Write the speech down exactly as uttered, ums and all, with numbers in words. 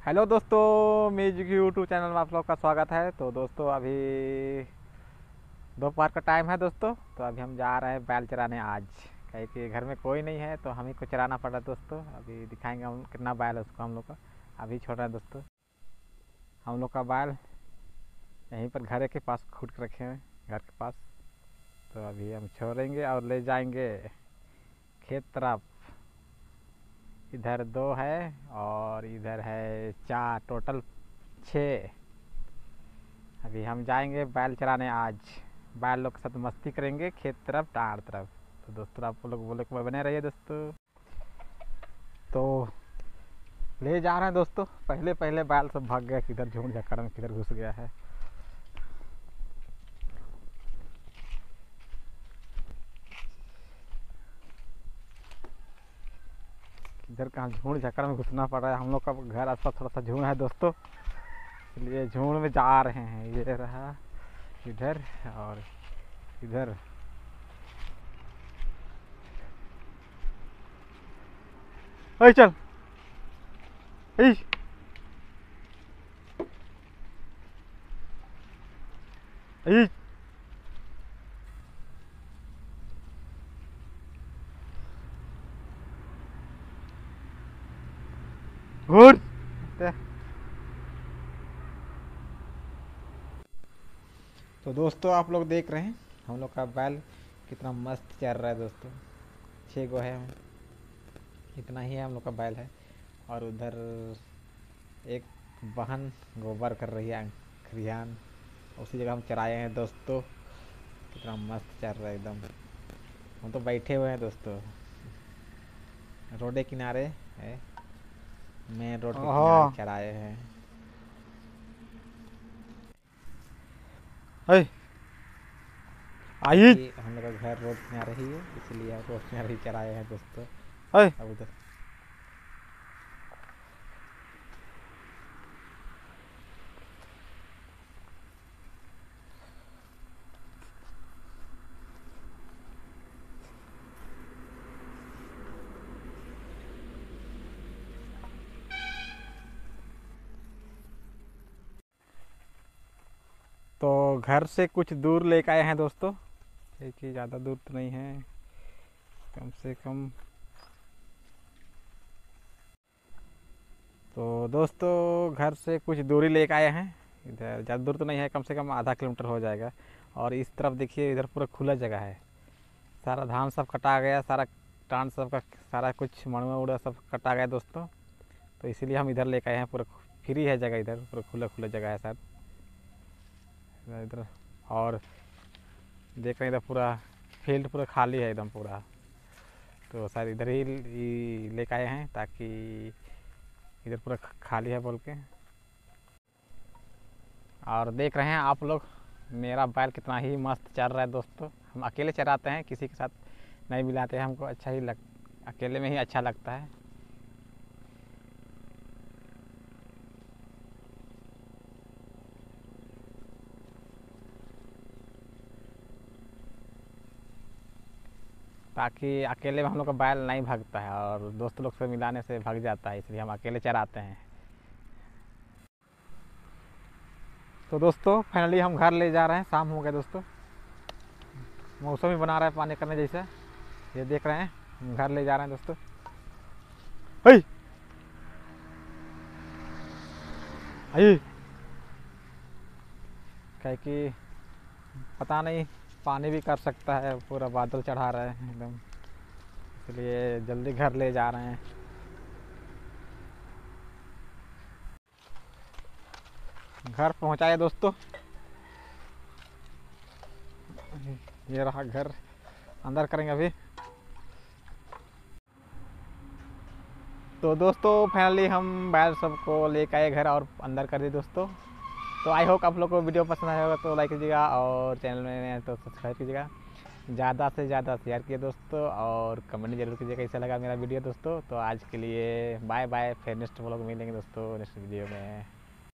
Hello दोस्तों, music YouTube channel में आप लोग का स्वागत है। तो दोस्तों अभी दोपहर का टाइम है दोस्तों। तो अभी हम जा रहे हैं बैल चराने आज, कहीं कि घर में कोई नहीं है तो हम ही को चराना पड़ा दोस्तों। अभी दिखाएंगे हम कितना बैल है उसको हम लोग का। अभी छोड़ रहे हैं दोस्तों हम लोग का बैल, यहीं पर घर के पास खुद के रखे हैं घर के पास। तो अभी हम छोड़ेंगे और ले जाएंगे खेत तरफ। इधर दो है और इधर है चार, टोटल छः। अभी हम जाएंगे बैल चराने आज, बैल लोग के साथ मस्ती करेंगे खेत तरफ टाड़ तरफ। तो दोस्तों आप लोग बोले बने रहिए दोस्तों। तो ले जा रहे हैं दोस्तों। पहले पहले बैल सब भाग गया, किधर झूठ झक्कड़ में किधर घुस गया है। इधर कहाँ झूठ झक्कड़ में घुसना पड़ रहा है। हम लोग का घर आसपास थोड़ा सा झूठ है दोस्तों, इसलिए झूठ में जा रहे हैं। ये रहा इधर और इधर। अरे चल ए ए गुड। तो दोस्तों आप लोग देख रहे हैं हम लोग का बैल कितना मस्त चल रहा है दोस्तों। छः गो है, इतना ही है हम लोग का बैल है। और उधर एक बहन गोबर कर रही है खरियान, उसी जगह हम चराए हैं दोस्तों। कितना मस्त चल रहा है एकदम। हम तो बैठे हुए हैं दोस्तों, रोड के किनारे है, मेन रोड के किनारे चराए हैं। आई हम लोग का घर रोड किनारे ही है, इसलिए रोड किनारे ही चराए हैं दोस्तों। अब उधर तो घर से कुछ दूर लेकर आए हैं दोस्तों, एक ही, ज़्यादा दूर तो नहीं है, कम से कम। तो दोस्तों घर से कुछ दूरी लेकर आए हैं, इधर ज़्यादा दूर तो नहीं है, कम से कम आधा किलोमीटर हो जाएगा। और इस तरफ देखिए, इधर पूरा खुला जगह है, सारा धान सब कटा गया, सारा टांड सब का सारा कुछ मड़ुआ उड़ा सब कटा गया दोस्तों। तो इसीलिए हम इधर लेकर आए हैं, पूरा फ्री है जगह, इधर पूरा खुला खुला जगह है सर इधर। और देख रहे हैं इधर पूरा फील्ड पूरा खाली है एकदम पूरा। तो शायद इधर ही लेकर आए हैं ताकि इधर पूरा खाली है बोल के। और देख रहे हैं आप लोग मेरा बैल कितना ही मस्त चल रहा है दोस्तों। हम अकेले चराते हैं, किसी के साथ नहीं मिलाते हैं, हमको अच्छा ही लग अकेले में ही अच्छा लगता है। ताकि अकेले में हम लोग का बैल नहीं भागता है और दोस्त लोग से मिलाने से भाग जाता है, इसलिए हम अकेले चराते हैं। तो दोस्तों फाइनली हम घर ले जा रहे हैं, शाम हो गया दोस्तों, मौसम ही बना रहा है पानी करने जैसा। ये देख रहे हैं हम घर ले जा रहे हैं दोस्तों। आई आई क्या कि पता नहीं पानी भी कर सकता है, पूरा बादल चढ़ा रहे हैं एकदम, इसलिए जल्दी घर ले जा रहे हैं। घर पहुंचाए दोस्तों, ये रहा घर, अंदर करेंगे अभी। तो दोस्तों फाइनली हम बैल सबको लेकर आए घर और अंदर कर दिए दोस्तों। तो आई होप आप लोग को वीडियो पसंद आया होगा, तो लाइक कीजिएगा और चैनल में तो सब्सक्राइब कीजिएगा, ज़्यादा से ज़्यादा शेयर कीजिए दोस्तों, और कमेंट जरूर कीजिएगा कैसा लगा मेरा वीडियो दोस्तों। तो आज के लिए बाय बाय, फिर नेक्स्ट व्लॉग मिलेंगे दोस्तों नेक्स्ट वीडियो में।